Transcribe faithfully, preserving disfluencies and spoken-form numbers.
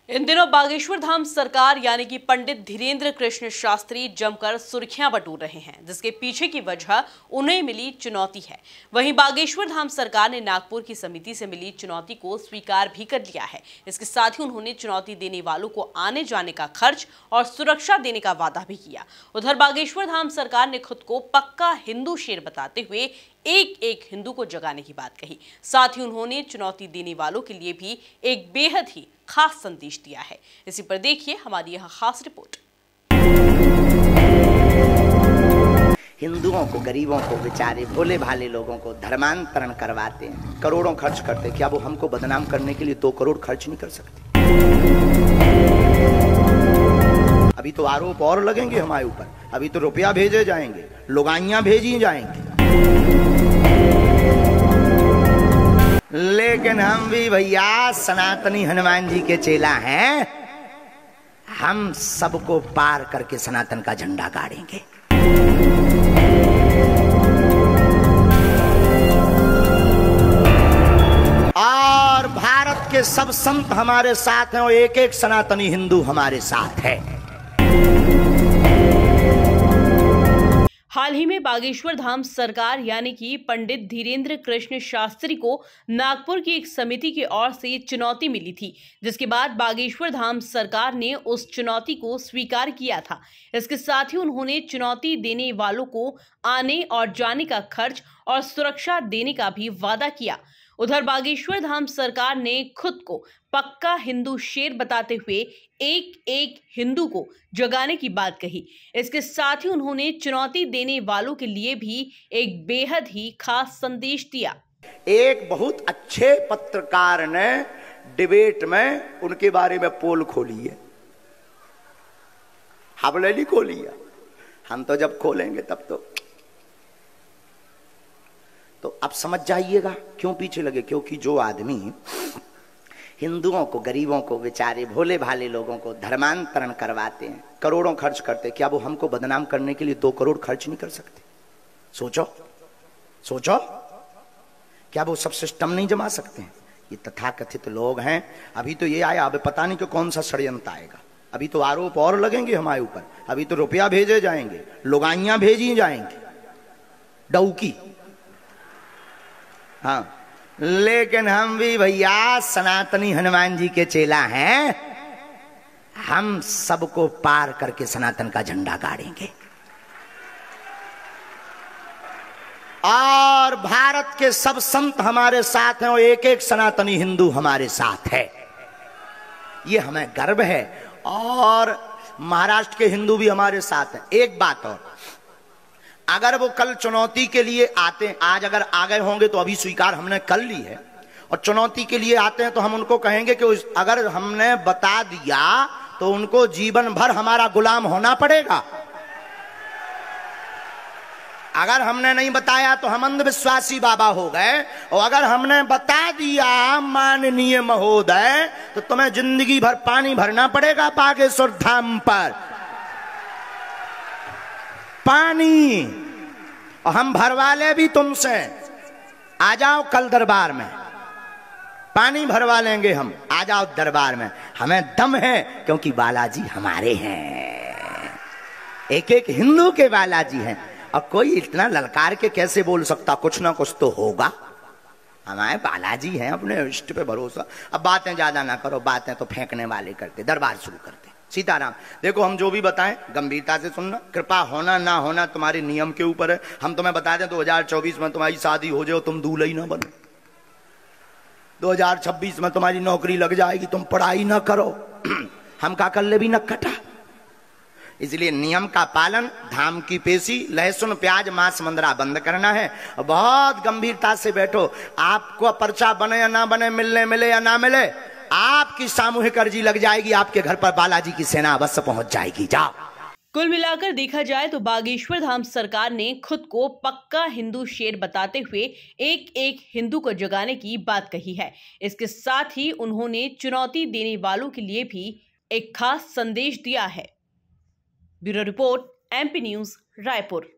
इन दिनों बागेश्वर धाम सरकार यानी कि पंडित धीरेन्द्र कृष्ण शास्त्री जमकर सुर्खियां बटोर रहे हैं, जिसके पीछे की वजह उन्हें मिली चुनौती है। वहीं बागेश्वर धाम सरकार ने नागपुर की समिति से मिली चुनौती को स्वीकार भी कर लिया है। इसके साथ ही उन्होंने चुनौती देने वालों को आने जाने का खर्च और सुरक्षा देने का वादा भी किया। उधर बागेश्वर धाम सरकार ने खुद को पक्का हिंदू शेर बताते हुए एक एक हिंदू को जगाने की बात कही। साथ ही उन्होंने चुनौती देने वालों के लिए भी एक बेहद ही खास संदेश दिया है। इसी पर देखिए हमारी यह खास रिपोर्ट। हिंदुओं को, गरीबों को, बेचारे भोले भाले लोगों को धर्मांतरण करवाते हैं, करोड़ों खर्च करते हैं। क्या वो हमको बदनाम करने के लिए दो करोड़ खर्च नहीं कर सकते? अभी तो आरोप और लगेंगे हमारे ऊपर, अभी तो रुपया भेजे जाएंगे, लुगाइयां भेजी जाएंगे। लेकिन हम भी भैया सनातनी हनुमान जी के चेला हैं, हम सबको पार करके सनातन का झंडा गाड़ेंगे। और भारत के सब संत हमारे साथ हैं और एक एक सनातनी हिंदू हमारे साथ है। हाल ही में बागेश्वर धाम सरकार यानी कि पंडित धीरेन्द्र कृष्ण शास्त्री को नागपुर की एक समिति की ओर से चुनौती मिली थी, जिसके बाद बागेश्वर धाम सरकार ने उस चुनौती को स्वीकार किया था। इसके साथ ही उन्होंने चुनौती देने वालों को आने और जाने का खर्च और सुरक्षा देने का भी वादा किया। उधर बागेश्वर धाम सरकार ने खुद को पक्का हिंदू शेर बताते हुए एक एक हिंदू को जगाने की बात कही। इसके साथ ही उन्होंने चुनौती देने वालों के लिए भी एक बेहद ही खास संदेश दिया। एक बहुत अच्छे पत्रकार ने डिबेट में उनके बारे में पोल खोली है, हमने नहीं खोली है। हम तो जब खोलेंगे तब तो तो अब समझ जाइएगा क्यों पीछे लगे। क्योंकि जो आदमी हिंदुओं को, गरीबों को, बेचारे भोले भाले लोगों को धर्मांतरण करवाते हैं, करोड़ों खर्च करते हैं, क्या वो हमको बदनाम करने के लिए दो करोड़ खर्च नहीं कर सकते? सोचो सोचो, क्या वो सब सिस्टम नहीं जमा सकते हैं? ये तथाकथित लोग हैं। अभी तो ये आया, अब पता नहीं कि कौन सा षड्यंत्र आएगा। अभी तो आरोप और लगेंगे हमारे ऊपर, अभी तो रुपया भेजे जाएंगे, लुगाइयां भेजी जाएंगी, डौकी। हाँ, लेकिन हम भी भैया सनातनी हनुमान जी के चेला हैं, हम सबको पार करके सनातन का झंडा गाड़ेंगे। और भारत के सब संत हमारे साथ हैं और एक एक सनातनी हिंदू हमारे साथ है। ये हमें गर्व है। और महाराष्ट्र के हिंदू भी हमारे साथ हैं। एक बात और, अगर वो कल चुनौती के लिए आते हैं, आज अगर आ गए होंगे तो अभी स्वीकार हमने कर ली है, और चुनौती के लिए आते हैं तो हम उनको कहेंगे कि अगर हमने बता दिया तो उनको जीवन भर हमारा गुलाम होना पड़ेगा। अगर हमने नहीं बताया तो हम अंधविश्वासी बाबा हो गए, और अगर हमने बता दिया माननीय महोदय तो तुम्हें जिंदगी भर पानी भरना पड़ेगा बागेश्वर धाम पर, पानी। और हम भरवा ले भी तुमसे, आ जाओ कल दरबार में, पानी भरवा लेंगे हम, आ जाओ दरबार में। हमें दम है क्योंकि बालाजी हमारे हैं, एक एक हिंदू के बालाजी हैं। और कोई इतना ललकार के कैसे बोल सकता, कुछ ना कुछ तो होगा। हमारे बालाजी हैं, अपने इष्ट पे भरोसा। अब बातें ज्यादा ना करो, बातें तो फेंकने वाले करते, दरबार शुरू करते। सीताराम, देखो हम जो भी बताएं गंभीरता से सुनना, कृपा होना ना होना तुम्हारे नियम के ऊपर है। हम तुम्हें बता दें दो हज़ार चौबीस में तुम्हारी शादी हो जाए, तुम दूल्हा ही ना बनो। दो हज़ार छब्बीस में तुम्हारी नौकरी लग जाएगी, तुम पढ़ाई ना करो। हम का कर ले भी न कटा। इसलिए नियम का पालन, धाम की पेशी, लहसुन प्याज मांस मंदरा बंद करना है। और बहुत गंभीरता से बैठो। आपको पर्चा बने या ना बने, मिलने मिले या ना मिले, आपकी सामूहिक अर्जी लग जाएगी, आपके घर पर बालाजी की सेना अवश्य पहुंच जाएगी। जाओ। कुल मिलाकर देखा जाए तो बागेश्वर धाम सरकार ने खुद को पक्का हिंदू शेर बताते हुए एक एक हिंदू को जगाने की बात कही है। इसके साथ ही उन्होंने चुनौती देने वालों के लिए भी एक खास संदेश दिया है। Bureau report, MP news, Raipur.